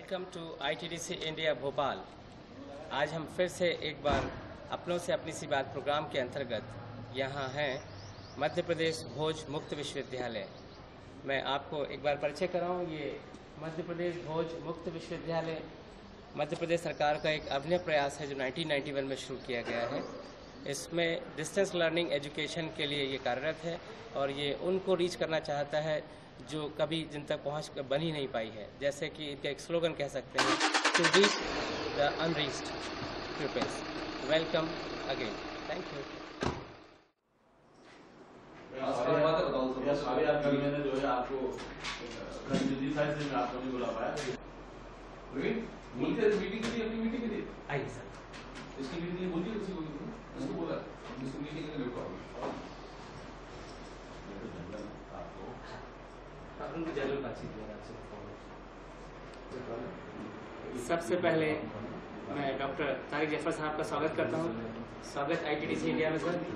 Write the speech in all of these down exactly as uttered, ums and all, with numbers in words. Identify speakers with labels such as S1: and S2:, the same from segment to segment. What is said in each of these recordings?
S1: Welcome to I T D C India Bhopal. आज हम फिर से एक बार अपनों से अपनी सी बात प्रोग्राम के अंतर्गत यहाँ हैं मध्य प्रदेश भोज मुक्त विश्वविद्यालय। मैं आपको एक बार परिचय कराऊँ। ये मध्य प्रदेश भोज मुक्त विश्वविद्यालय मध्य प्रदेश सरकार का एक अभिनव प्रयास है जो नाइनटीन नाइंटी वन में शुरू किया गया है। इसमें डिस्टेंस लर्निंग एजुकेशन के लिए ये कार्यरत है और ये उनको रीच करना चाहता है जो कभी जिन तक पहुंच बन ही नहीं पाई है। जैसे कि इनका एक स्लोगन कह सकते हैं, to reach the unreached peoples. Welcome again, thank you.
S2: सारे आप मैंने जो है आपको जल्दी साइड से मैं आपको नहीं बुला पाया। बोलते मीटिंग के लिए अपनी मीटिंग के लिए
S1: आइए सर।
S2: इसकी मीटिंग के लिए बोलिए किसी को इसको बोला इसको मीटिंग के लिए लेकर
S1: सबसे पहले मैं डॉक्टर तारिक जफर साहब का स्वागत करता हूँ। स्वागत I T D C India में सर।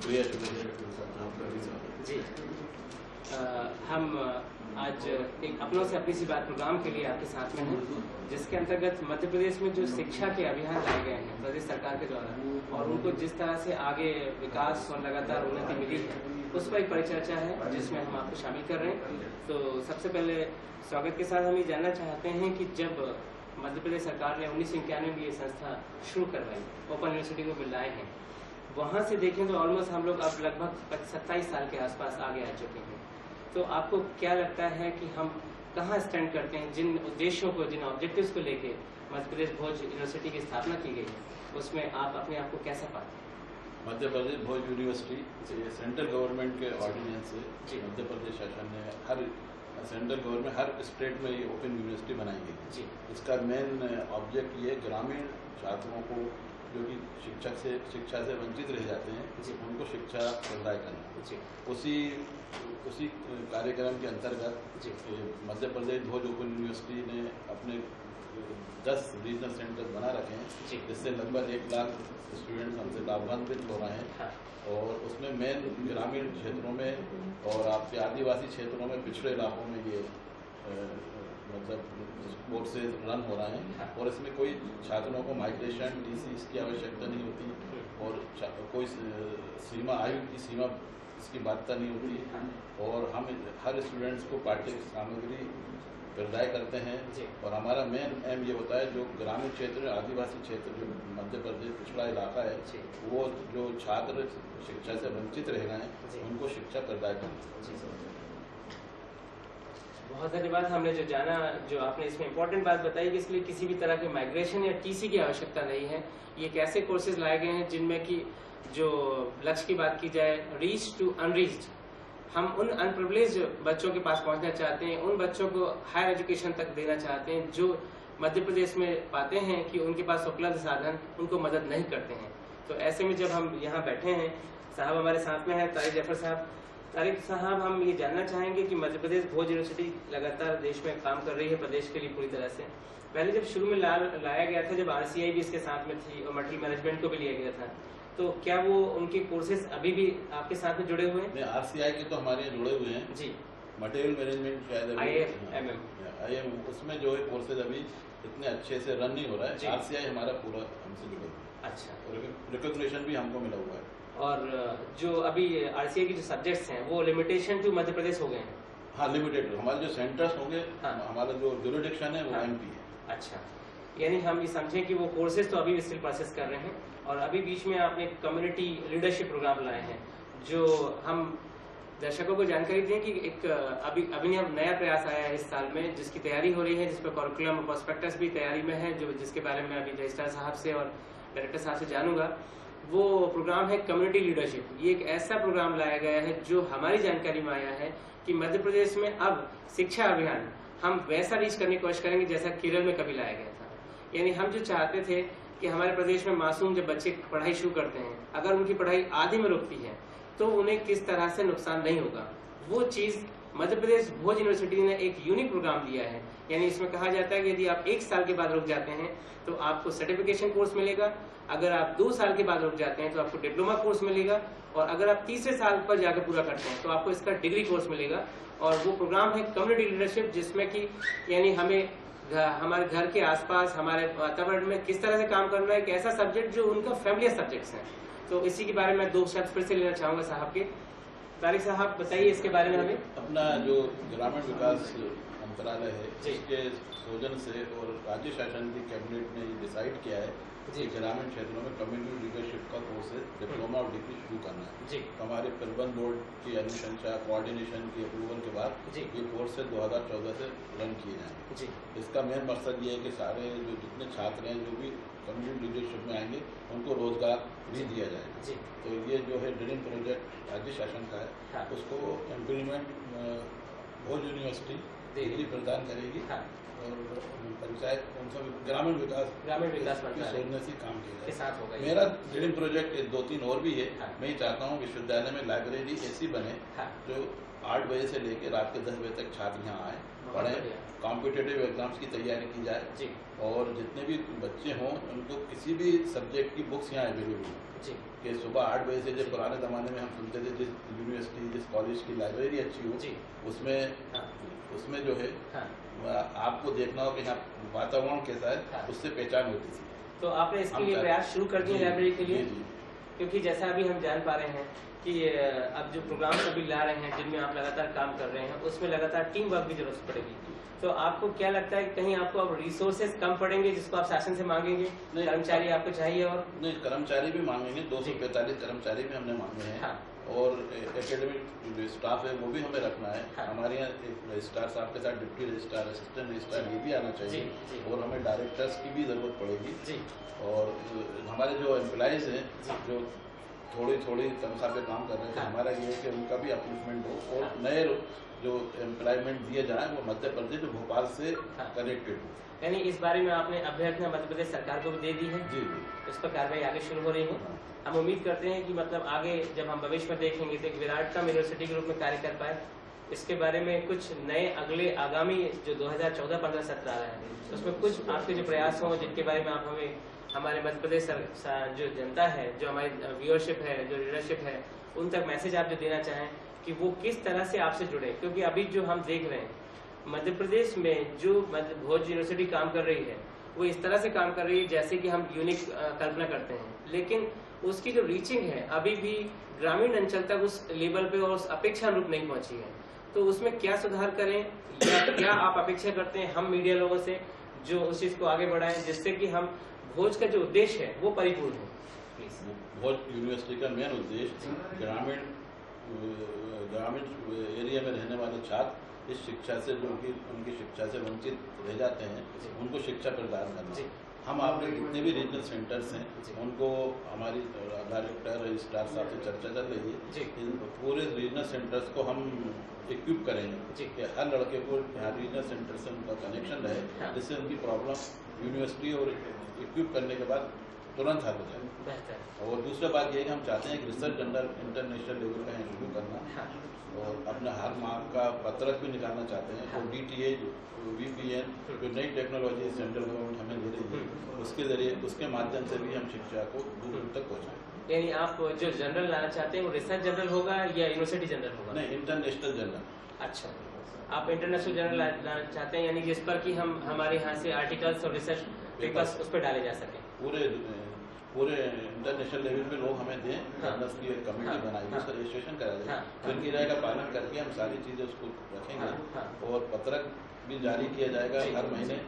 S1: जी आ, हम आज एक अपनों से अपनी सी बात प्रोग्राम के लिए आपके साथ में हैं, जिसके अंतर्गत मध्य प्रदेश में जो शिक्षा के अभियान लाए गए हैं प्रदेश सरकार के द्वारा और उनको जिस तरह से आगे विकास और लगातार उन्नति मिली है उस पर एक परिचर्चा है जिसमें हम आपको शामिल कर रहे हैं। तो सबसे पहले स्वागत के साथ हम ये जानना चाहते हैं कि जब मध्य प्रदेश सरकार ने उन्नीस सौ इक्यानवे में ये संस्था शुरू करवाई, ओपन यूनिवर्सिटी को मिलाए हैं, वहाँ से देखें तो ऑलमोस्ट हम लोग अब लगभग सत्ताईस साल के आसपास आगे आ चुके हैं। तो आपको क्या लगता है कि हम कहाँ स्टैंड करते हैं, जिन उद्देश्यों को, जिन ऑब्जेक्टिव्स को लेके मध्य प्रदेश भोज यूनिवर्सिटी की स्थापना की गई है, उसमें आप अपने आप को कैसा पाते हैं?
S2: मध्य प्रदेश भोज यूनिवर्सिटी ये सेंट्रल गवर्नमेंट के ऑर्डिनेंस से मध्य प्रदेश शासन ने हर सेंट्रल गवर्नमेंट हर स्टेट में ये ओपन यूनिवर्सिटी बनाई गई जी। इसका मेन ऑब्जेक्ट ये ग्रामीण छात्रों को जो कि शिक्षक से शिक्षा से वंचित रह जाते हैं जी, उनको शिक्षा प्रदान करना जी। उसी उसी कार्यक्रम के अंतर्गत मध्य प्रदेश भोज ओपन यूनिवर्सिटी ने अपने दस रीजनल सेंटर बना रखे हैं, जिससे लगभग एक लाख स्टूडेंट्स हमसे लाभान्वित हो रहे हैं। हाँ। और उसमें मेन ग्रामीण क्षेत्रों में और आपके आदिवासी क्षेत्रों में, पिछड़े इलाकों में ये मतलब कोर्सेज रन हो रहे हैं। हाँ। और इसमें कोई छात्रों को माइग्रेशन टीसी इसकी आवश्यकता नहीं होती और कोई सीमा आयु की सीमा इसकी बाध्यता नहीं होती और हम हर स्टूडेंट्स को पाठ्य सामग्री प्रदाय करते हैं। और हमारा मेन एम ये होता है जो ग्रामीण क्षेत्र, आदिवासी क्षेत्र, जो मध्य प्रदेश पिछड़ा इलाका है, वो जो छात्र शिक्षा से वंचित रह रहे हैं उनको शिक्षा प्रदाय करना।
S1: बहुत धन्यवाद। हमने जो जाना, जो आपने इसमें इम्पोर्टेंट बात बताई कि इसलिए किसी भी तरह के माइग्रेशन या टीसी की आवश्यकता नहीं है। ये एक ऐसे कोर्सेज लाए गए हैं जिनमें कि जो लक्ष्य की बात की जाए, रीच टू अनरीच्ड, हम उन अनप्रिविलेज्ड बच्चों के पास पहुंचना चाहते हैं, उन बच्चों को हायर एजुकेशन तक देना चाहते हैं जो मध्य प्रदेश में पाते हैं कि उनके पास उपलब्ध साधन उनको मदद नहीं करते हैं। तो ऐसे में जब हम यहाँ बैठे हैं, साहब हमारे साथ में है तारिक जफर साहब। तारिक साहब, हम ये जानना चाहेंगे कि मध्य प्रदेश भोज यूनिवर्सिटी लगातार देश में काम कर रही है, प्रदेश के लिए पूरी तरह से। पहले जब शुरू में ला, लाया गया था, जब आर सी आई भी इसके साथ में थी और मटेरियल मैनेजमेंट को भी लिया गया था, तो क्या वो उनके कोर्सेज अभी भी आपके साथ में जुड़े हुए हैं?
S2: आर सी आई के तो हमारे यहाँ जुड़े हुए हैं जी। मटेरियल मैनेजमेंट शायद
S1: I M M
S2: I M उसमें जो है कोर्सेज अभी इतने अच्छे से रन नहीं हो रहा है। आर सी आई हमारा पूरा हमसे जुड़ा हुआ है। अच्छा, रिकॉग्निशन भी हमको मिला हुआ है।
S1: और जो अभी आर सी आई के जो सब्जेक्ट्स हैं वो लिमिटेशन टू मध्य प्रदेश हो गए हैं?
S2: हाँ, लिमिटेड। हमारे जो सेंटर्स होंगे, हाँ। हमारा जो ज्यूरिडिक्शन है वो हाँ। एम पी है।
S1: अच्छा, यानी हम ये समझें कि वो कोर्सेज तो अभी स्टिल प्रोसेस कर रहे हैं और अभी बीच में आपने कम्युनिटी लीडरशिप प्रोग्राम लाए हैं, जो हम दर्शकों को जानकारी दें कि एक अभी अभी नया प्रयास आया है इस साल में, जिसकी तैयारी हो रही है, जिस पर करिकुलम और प्रोस्पेक्टस भी तैयारी में है, जो जिसके बारे में अभी रजिस्ट्रार साहब से और डायरेक्टर साहब से जानूंगा। वो प्रोग्राम है कम्युनिटी लीडरशिप। ये एक ऐसा प्रोग्राम लाया गया है जो हमारी जानकारी में आया है कि मध्य प्रदेश में अब शिक्षा अभियान हम वैसा रीच करने की कोशिश करेंगे जैसा केरल में कभी लाया गया था। यानी हम जो चाहते थे कि हमारे प्रदेश में मासूम जब बच्चे पढ़ाई शुरू करते हैं, अगर उनकी पढ़ाई आधे में रुकती है तो उन्हें किस तरह से नुकसान नहीं होगा, वो चीज मध्य प्रदेश भोज यूनिवर्सिटी ने एक यूनिक प्रोग्राम दिया है। यानी इसमें कहा जाता है कि यदि आप एक साल के बाद रुक जाते हैं तो आपको सर्टिफिकेशन कोर्स मिलेगा, अगर आप दो साल के बाद रुक जाते हैं तो आपको डिप्लोमा कोर्स मिलेगा, और अगर आप तीसरे साल पर जाकर पूरा करते हैं तो आपको इसका डिग्री कोर्स मिलेगा। और वो प्रोग्राम है कम्युनिटी लीडरशिप, जिसमें कि यानी हमें हमारे घर के आसपास हमारे वातावरण में किस तरह से काम करना है, एक ऐसा सब्जेक्ट जो उनका फैमिलियर सब्जेक्ट्स हैं। तो इसी के बारे में दो शब्द फिर से लेना चाहूँगा साहब के। तारिक साहब बताइए इसके बारे में हमें।
S2: अपना जो ग्रामीण विकास मंत्रालय है इसके सौजन से और राज्य शासन की कैबिनेट ने डिसाइड किया है कि ग्रामीण क्षेत्रों में कम्युनिटी लीडरशिप का कोर्स डिप्लोमा और डिग्री शुरू करना है।
S1: जी।
S2: तो हमारे प्रबंध बोर्ड की अनुशंसा कोऑर्डिनेशन की अप्रूवल के बाद ये कोर्स दो हज़ार चौदह से रन किए जाएंगे। इसका मेन मकसद ये है कि सारे जो जितने छात्र हैं जो भी कम्युनिटी लीडरशिप में आएंगे उनको रोजगार भी दिया जाएगा। तो ये जो है ड्रीम प्रोजेक्ट राज्य शासन का है, हाँ। उसको इम्प्लीमेंट भोज यूनिवर्सिटी डिग्री प्रदान करेगी, हाँ। और पंचायत ग्रामीण विकास
S1: ग्रामीण विकास
S2: सोचने से काम किया
S1: साथ होगा।
S2: मेरा ड्रीम प्रोजेक्ट दो तीन और भी है, हाँ। मैं चाहता हूँ विश्वविद्यालय में लाइब्रेरी ऐसी बने, हाँ। जो आठ बजे से लेकर रात के दस बजे तक छात्र यहाँ आए, पढ़ें, कॉम्पिटिटिव एग्जाम्स की तैयारी की जाए और जितने भी बच्चे हों उनको किसी भी सब्जेक्ट की बुक्स यहाँ अवेलेबल हो कि सुबह आठ बजे से जब पुराने ज़माने में हम सुनते थे जिस यूनिवर्सिटी जिस कॉलेज की लाइब्रेरी अच्छी हो उसमें हाँ। उसमें जो है हाँ। आपको देखना हो कि यहाँ वातावरण कैसा है, हाँ। उससे पहचान होती थी।
S1: तो आपने इसके लिए प्रयास शुरू कर दिए लाइब्रेरी के लिए? क्योंकि जैसा अभी हम जान पा रहे हैं कि अब जो प्रोग्राम अभी ला रहे हैं जिनमें आप लगातार काम कर रहे हैं उसमें लगातार टीम वर्क की जरूरत पड़ेगी। तो आपको क्या लगता है कहीं आपको अब रिसोर्सेज कम पड़ेंगे जिसको आप शासन से मांगेंगे? कर्मचारी आपको चाहिए? और नहीं,
S2: कर्मचारी भी मांगेंगे, दो सौ पैंतालीस कर्मचारी भी हमने मांगे हैं, हाँ। और एकेडमिक जो स्टाफ है वो भी हमें रखना है, हाँ। हमारे यहाँ एक रजिस्ट्रार साहब के साथ डिप्टी रजिस्ट्रार, असिस्टेंट रजिस्ट्रार ये भी आना चाहिए, जी, जी। और हमें डायरेक्टर्स की भी जरूरत पड़ेगी, जी। और हमारे जो एम्प्लॉयज हैं जो थोड़ी थोड़ी तनख्वाह पे काम कर रहे थे, हाँ। हमारा ये है कि उनका भी अपलिफ्टमेंट हो और हाँ। नए जो एम्प्लॉयमेंट दिए जाए वो मध्य प्रदेश भोपाल से कनेक्टेड हो।
S1: यानी इस बारे में आपने अभ्यर्थना मध्य प्रदेश सरकार को भी दे दी है?
S2: जी।
S1: इस पर कार्रवाई आगे शुरू हो रही है, हाँ। हम उम्मीद करते हैं कि मतलब आगे जब हम भविष्य में देखेंगे तो एक विराटनगर यूनिवर्सिटी के रूप में कार्य कर पाए। इसके बारे में कुछ नए अगले आगामी जो दो हज़ार चौदह पंद्रह सत्र आ रहा है उसमें कुछ आपके जो प्रयास हों जिनके बारे में आप हमें हमारे मध्य प्रदेश जो जनता है, जो हमारी व्यूअरशिप है, जो लीडरशिप है, उन तक मैसेज आप जो देना चाहें कि वो किस तरह से आपसे जुड़े। क्योंकि अभी जो हम देख रहे हैं मध्य प्रदेश में जो भोज यूनिवर्सिटी काम कर रही है वो इस तरह से काम कर रही है जैसे कि हम यूनिक कल्पना करते हैं, लेकिन उसकी जो रीचिंग है अभी भी ग्रामीण अंचल तक उस लेवल पे और उस अपेक्षा अनुरूप नहीं पहुंची है। तो उसमें क्या सुधार करें या क्या आप अपेक्षा करते हैं हम मीडिया लोगों से जो उस चीज को आगे बढ़ाएं जिससे कि हम भोज का जो उद्देश्य है वो परिपूर्ण हो?
S2: भोज यूनिवर्सिटी का मेन उद्देश्य ग्रामीण ग्रामीण एरिया में रहने वाले छात्र इस शिक्षा से जो कि उनकी शिक्षा से वंचित रह जाते हैं उनको शिक्षा प्रदान करना। हम आपने जितने भी रीजनल सेंटर्स हैं उनको हमारी डायरेक्टर रजिस्ट्रार साहब से चर्चा चल रही है, पूरे रीजनल सेंटर्स को हम इक्विप करेंगे कि हर लड़के को यहाँ रीजनल सेंटर से उनका कनेक्शन रहे जिससे उनकी प्रॉब्लम यूनिवर्सिटी और इक्विप करने के बाद तुरंत हल हो जाए। और दूसरा बात यह है कि हम चाहते हैं कि रिसर्च जर्नल इंटरनेशनल लेवल का शुरू करना, हाँ। और अपना हर माह का पत्रक भी निकालना चाहते हैं, हाँ। और D T A V P N जो नई टेक्नोलॉजी सेंट्रल गवर्नमेंट हमें दे रही है उसके जरिए उसके माध्यम से भी हम शिक्षा को दूर दूर तक पहुँचाएं।
S1: यानी आप जो जनरल लाना चाहते हैं वो रिसर्च जर्नल होगा या यूनिवर्सिटी जर्नल होगा?
S2: नहीं, इंटरनेशनल जर्नल।
S1: अच्छा, आप इंटरनेशनल जर्नल लाना चाहते हैं यानी जिस पर कि हम हमारे यहाँ से आर्टिकल्स और रिसर्च पेपर्स उस पर डाले जा सके।
S2: पूरे पूरे इंटरनेशनल लेवल पे लोग हमें दें, जर्नल्स की एक कमेटी हाँ, बनाई हाँ, उसका रजिस्ट्रेशन करा दें, हाँ, तो इनकी राय का पालन करके हम सारी चीज़ें उसको रखेंगे, हाँ, हाँ, और पत्रक भी जारी किया जाएगा हर महीने,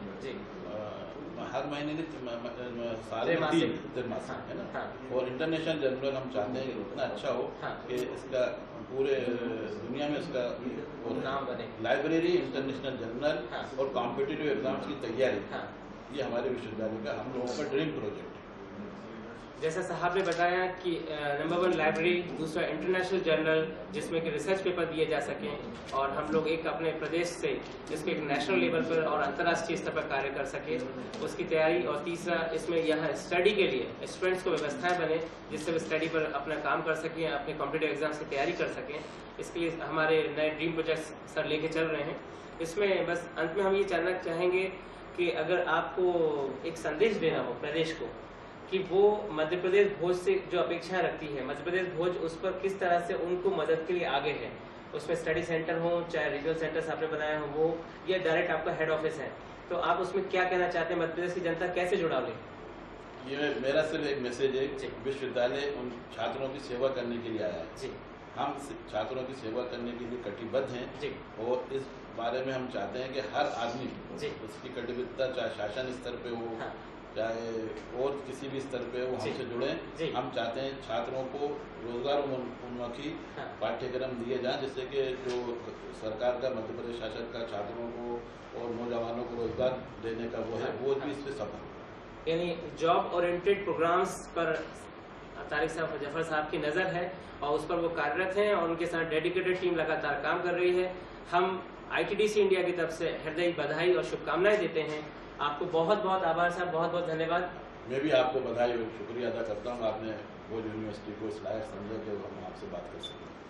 S2: हर महीने की साल में तीन त्रैमासिक है ना। और इंटरनेशनल जर्नल हम चाहते हैं कि इतना अच्छा हो कि इसका पूरे दुनिया में इसका
S1: नाम बने।
S2: लाइब्रेरी, इंटरनेशनल जर्नल और कॉम्पिटिटिव एग्जाम्स की तैयारी, ये हमारे विश्वविद्यालय का हम लोगों का ड्रीम प्रोजेक्ट है।
S1: जैसा साहब ने बताया कि नंबर वन लाइब्रेरी, दूसरा इंटरनेशनल जर्नल जिसमें कि रिसर्च पेपर दिए जा सकें और हम लोग एक अपने प्रदेश से जिसको एक नेशनल लेवल पर और अंतर्राष्ट्रीय स्तर पर कार्य कर सके उसकी तैयारी, और तीसरा इसमें यहाँ स्टडी के लिए स्टूडेंट्स को व्यवस्थाएं बने जिससे वे स्टडी पर अपना काम कर सकें, अपने कॉम्पिटिटिव एग्जाम्स की तैयारी कर सकें। इसके लिए हमारे नए ड्रीम प्रोजेक्ट्स सर लेके चल रहे हैं। इसमें बस अंत में हम ये जानना चाहेंगे कि अगर आपको एक संदेश देना हो प्रदेश को कि वो मध्य प्रदेश भोज से जो अपेक्षाएं रखती है, मध्य प्रदेश भोज उस पर किस तरह से उनको मदद के लिए आगे है, उसमें स्टडी सेंटर हो चाहे रीजनल सेंटर्स आपने बनाए हो वो या डायरेक्ट आपका हेड ऑफिस है, तो आप उसमें क्या कहना चाहते हैं? मध्य प्रदेश की जनता कैसे जुड़ाव ले?
S2: ये मेरा सिर्फ एक मैसेज है, विश्वविद्यालय उन छात्रों की सेवा करने के लिए आया है जी। हम छात्रों की सेवा करने के लिए कटिबद्ध हैं जी। और इस बारे में हम चाहते हैं कि हर आदमी उसकी कटिबद्धता चाहे शासन स्तर पे हो हाँ। चाहे और किसी भी स्तर पे वो हमसे जुड़े। हम चाहते हैं छात्रों को रोजगार उन्मुखी हाँ। पाठ्यक्रम दिए जाएं, जिससे कि जो सरकार का मध्य प्रदेश शासन का छात्रों को और नौजवानों को रोजगार देने का वो है वो भी इससे सफल।
S1: यानी जॉब ओरिएंटेड प्रोग्राम्स पर तारिक साहब जफर साहब की नज़र है और उस पर वो कार्यरत हैं और उनके साथ डेडिकेटेड टीम लगातार काम कर रही है। हम आईटीडीसी इंडिया की तरफ से हृदय बधाई और शुभकामनाएं देते हैं। आपको बहुत बहुत आभार साहब, बहुत बहुत धन्यवाद।
S2: मैं भी आपको बधाई और शुक्रिया अदा करता हूँ, आपने भोज यूनिवर्सिटी को इस लायक समझा कि हम आपसे बात कर सकें।